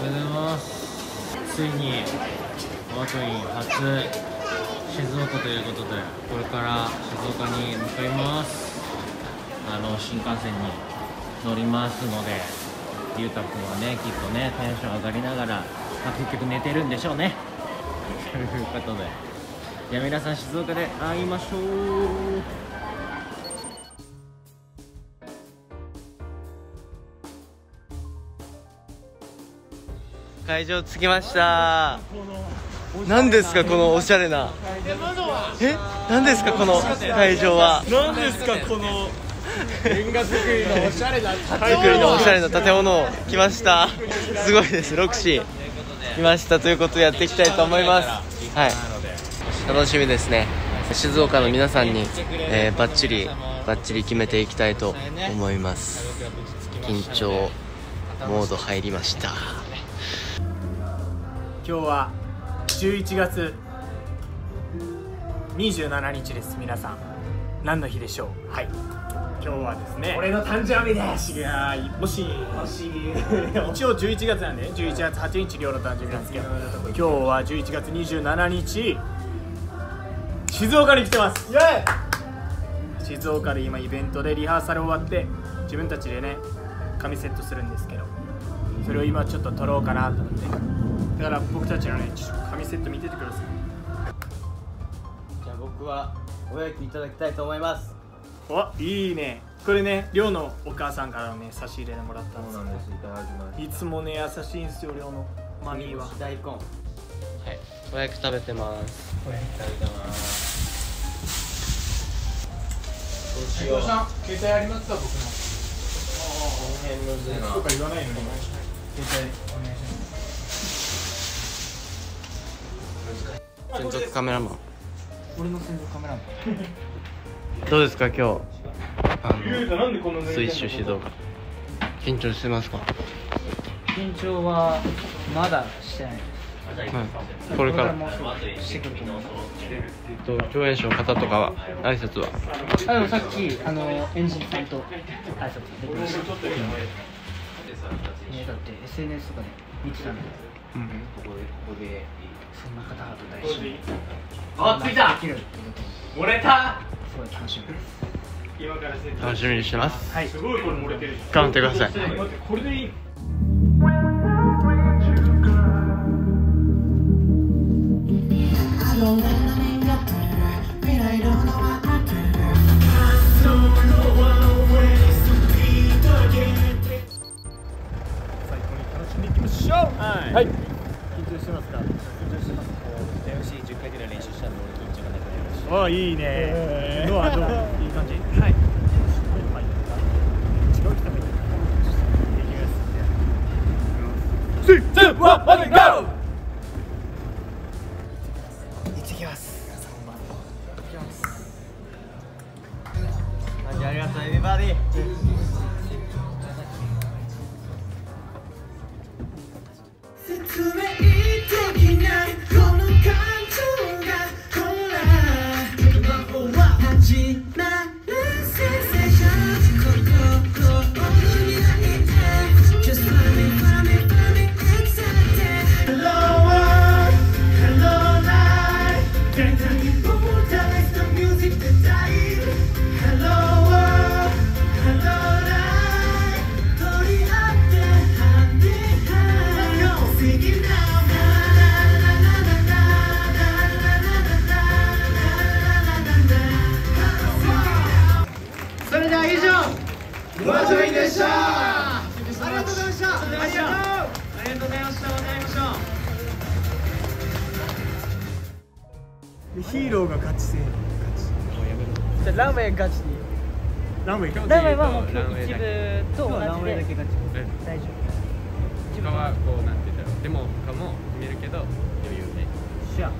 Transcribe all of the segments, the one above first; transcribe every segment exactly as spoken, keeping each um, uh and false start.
ございます。ついにワトイン初静岡ということで、これから静岡に向かいます。あの新幹線に乗りますので、ゆうたくんはねきっとねテンション上がりながら、まあ、結局寝てるんでしょうねということで、じゃあ皆さん静岡で会いましょう。会場着きました。何ですかこのおしゃれな、え、何ですかこの会場は。 何ですかこのレンガ作りのおしゃれな建物のおしゃれな建物来ました。すごいです。ロクシー来ましたということでやっていきたいと思います。はい、楽しみですね。静岡の皆さんに、えー、バッチリバッチリ決めていきたいと思います。緊張モード入りました。 今日はじゅういちがつにじゅうしちにちです。皆さん何の日でしょう。はい、今日はですね、俺の誕生日です。いやー、もしもし一応じゅういちがつなんでじゅういちがつはちにち、亮の誕生日なんですけど、今日はじゅういちがつにじゅうしちにち静岡に来てます。イエーイ。静岡で今イベントでリハーサル終わって自分たちでね髪セットするんですけど、それを今ちょっと撮ろうかなと思って、だから僕たちのね髪セット見ててください。 じゃあ僕はおやきいただきたいと思います。 お、いいね。これね、亮のお母さんからのね差し入れでもらったんです。 そうなんです。いただきます。 いつもね優しいんですよ、亮のマミーは。 大根。はい、おやき食べてます。おやき食べてます。どうしよう。 携帯ありますか僕の。 この辺むずいな。 とか言わないのに。携帯お願いします。 専属カメラマン。 俺の専属カメラマン。 どうですか今日。あなんでこののスイッシュ静岡。緊張してますか。 緊張はまだしてない。 はい、これからもうすぐしてくると思う。 と共演者の方とかは挨拶は。 あ、でもさっきあのエンジンさんと挨拶できました。うん、えー、だって エスエヌエス とかで見てたんで、うん、そんな方々と一緒にあ、着いた。 できるってこと漏れた。 すごい楽しみです。 今から楽しみにしてます。 はい。 すごいこれ漏れてる。 頑張ってください。 待って、これでいい。はい。緊張してますか。緊張してます。 エムシーじゅっかいぐらい練習したんで俺緊張がなくなりました。 お、いいね。どうはどう。いい感じ。はい。違う人もいる。いきます。スリー、ツー、ワン、レッツゴー。行ってきます。行ってきます。 ありがとうエビバディ。 それでは以上、ワトインでした。ありがとうございました。ありがとう。ありがとうございました。また会いましょう。ヒーローが勝ちせーの。 じゃあランウェイガチで。 ランウェイ。 ランウェイはもう今日一部と同じで大丈夫。 他はこうなんて言ったらデモとかも見るけど余裕で。 しゃ。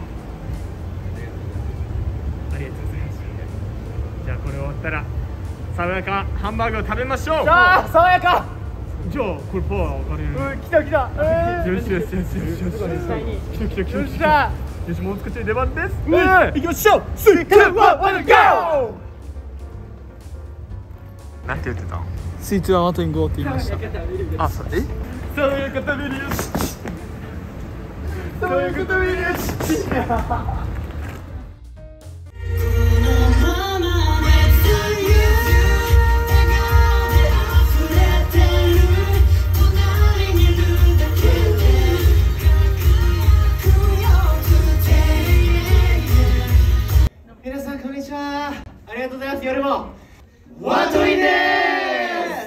ありがとうございます。じゃあこれ終わったら爽やかハンバーグを食べましょう。 ああ、爽やか。 じゃあこれパワー分かれる。 うん、来た来た。 よしよしよしよしよし。来た来た来た。 よっしゃ。 よし、もう少しで出番です。 うん、 行きましょう。スリー、ツー、ワン、レッツゴー。 なんて言ってたの？ スイーツはワトインゴーって言いました。 あ、そえ？ そういうこと見るよしそういうこと見るよし皆さんこんにちは。ありがとうございます。夜もワトインです。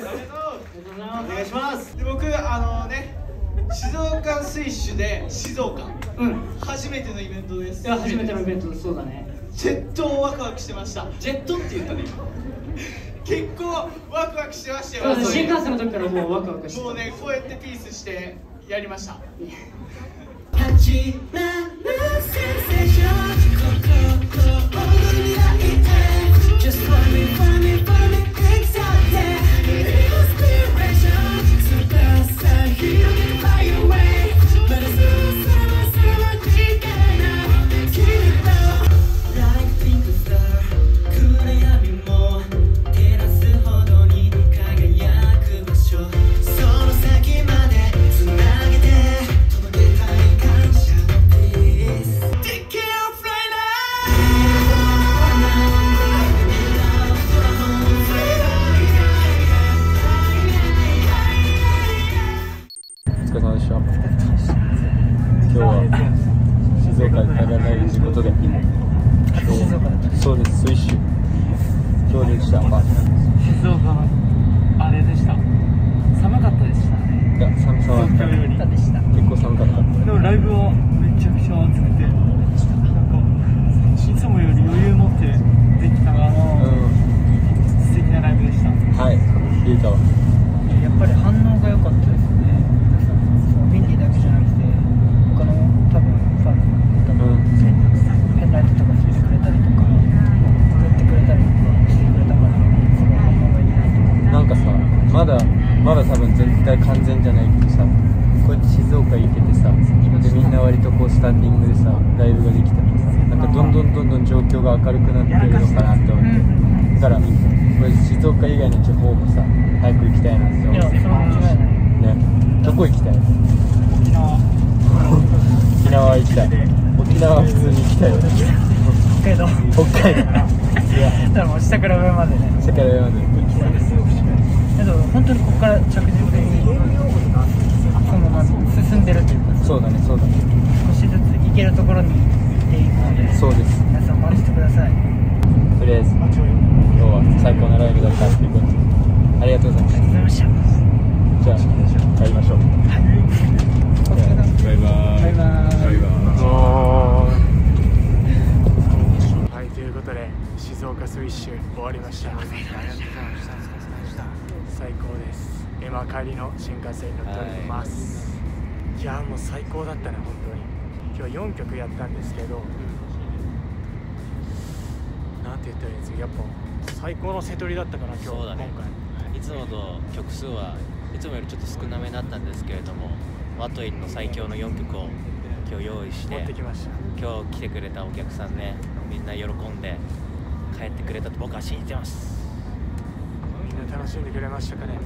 お願いします。 で僕あのね静岡水酒で静岡、 うん、 初めてのイベントです。 いや初めてのイベントそうだね。 ジェットワクワクしてました。 ジェットって言ったね。 結構ワクワクしてましたよ。 新幹線の時からもうワクワクして。 もうねこうやってピースしてやりました。 始まるセンセーション。Just want me, want me, want me, excited. Inspiration, superstar, healing by your way. But it's so, so, so much bigger. Keep it low, like pink star. 暗闇も照らすほどに輝く場所。その先までつなげて届けたい感謝の Peace. Take care of right now. お疲れ様でした。今日は静岡で食べられるということで、そうです、水酒今日でした。 静岡のあれでした。寒かったでしたね。 いや、寒さは東京よりでした。 結構寒かった。 でもライブはめちゃくちゃ熱くて、なんかいつもより余裕持ってできたな、 うん、 素敵なライブでした。 はい、リータはやっぱり反応が良かったですね。ミンディだけじゃなくて他の多分ファンの方もペンライトとかしてくれたりとか作ってくれたりとかしてくれたからすごい反応がいいなと思って。 なんかさ、まだまだ多分絶対完全じゃないけどさ、こうやって静岡行けてさ、でみんな割とこうスタンディングでさライブができたらさ、なんかどんどんどんどん状況が明るくなってるのかなって思って、だからこれ静岡以外の地方もさ早く行きたいなって思って。いや、それは間違いないね。どこ行きたい？ 沖縄沖縄行きたい。沖縄は普通に行きたいよね。 北海道北海道いや、 だからもう下から上までね、 下から上まで行きたいです。 けど本当にここから着実にそのまま進んでるというか、 そうだね、そうだね。 少しずつ行けるところに行っていくので、 そうです。 皆さん待っててください。 とりあえず今日は最高のライブだったっていうことでありがとうございました。 ありがとうございました。 じゃあ帰りましょう。 はい、 バイバイ。 バイバイ。 はい、ということで静岡スイッシュ終わりました。最高です。今帰りの新幹線に乗っております。いやもう最高だったね、本当に。今日よんきょくやったんですけど、なんて言ったらいいんですか、やっぱ最高の瀬取りだったから今日。 そうだね、 今回いつもと曲数はいつもよりちょっと少なめだったんですけれども、ワトインの最強のよんきょくを今日用意して持ってきました。 今日来てくれたお客さんね、みんな喜んで帰ってくれたと僕は信じてます。 みんな楽しんでくれましたかね。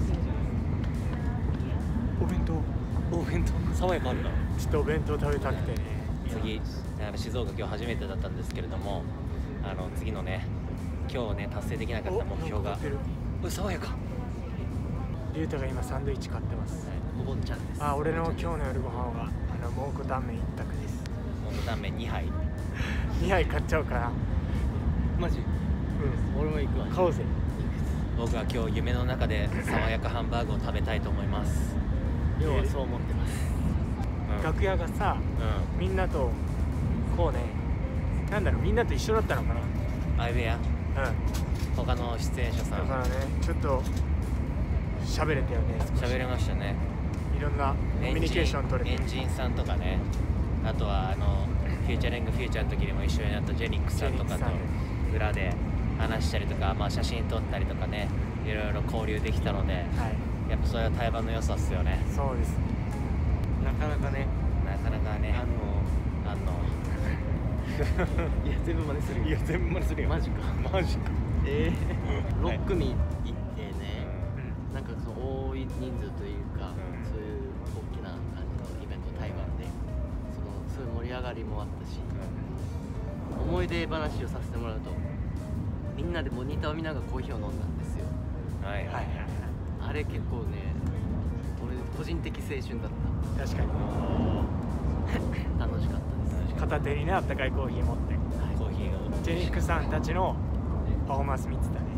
お弁当お弁当爽やかあるな。 ちょっとお弁当食べたくてね。 次あの静岡今日初めてだったんですけれども、あの次のね今日ね達成できなかった目標がお爽やか。 リュウタが今サンドイッチ買ってます。 おぼんちゃんです。 あ、俺の今日の夜ご飯はあの蒙古タンメン一択です。 蒙古タンメンにはいにはい買っちゃおうかな。 マジ？ うん、 俺も行くわ。 買おうぜ。 僕は今日夢の中で爽やかハンバーグを食べたいと思います。要はそう思ってます。うん、 楽屋がさ、うん、みんなとこうね、なんだろう、みんなと一緒だったのかな。 相部屋、 うん、 他の出演者さんだからね、ちょっと喋れたよね。 喋れましたね。 いろんなコミュニケーション取れて、 エンジンさんとかね、あとはあのフューチャリングフューチャーの時にも一緒になったジェニックさんとかと裏で話したりとか、まあ、写真撮ったりとかね、いろいろ交流できたので、はい、やっぱそれは対話の良さっすよね。 そうですね。 なかなかね、なかなかね、あのあのいや全部真似するよ。いや全部真似するよ。マジかマジか。ええー、ろっ組行ってね、うん、なんかその多い人数というか、うん、そういう上がりもあったし、思い出話をさせてもらうと、みんなでモニターを見ながらコーヒーを飲んだんですよ。 はいはいはい。 あれ結構ね、俺個人的青春だった。 確かに楽しかったです。 片手にねあったかいコーヒー持って、 コーヒーをジェニックさんたちのパフォーマンス見てたね。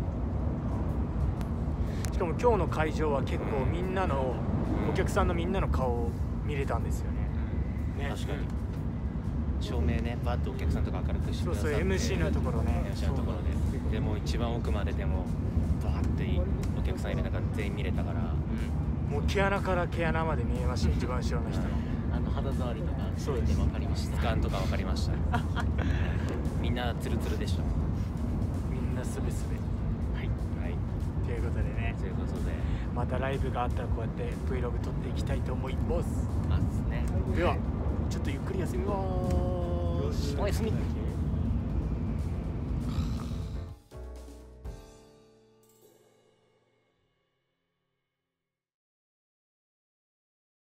しかも今日の会場は結構みんなのお客さんのみんなの顔を見れたんですよね。ね、 確かに照明ねバッとお客さんとか明るくしてくださって、 そうそう エムシー のところねエムシー のところででも一番奥まででもバーってお客さん入れながら全員見れたから、 もう毛穴から毛穴まで見えました。一番後ろの人のあの肌触りとかそうで分かりました。 質感とか分かりましたみんなツルツルでした。 みんなすべすべ。はい、はい、ということでね、 ということでまたライブがあったらこうやって Vlog 撮っていきたいと思います。 ますね。 ではちょっとゆっくり休みます。 おやすみ。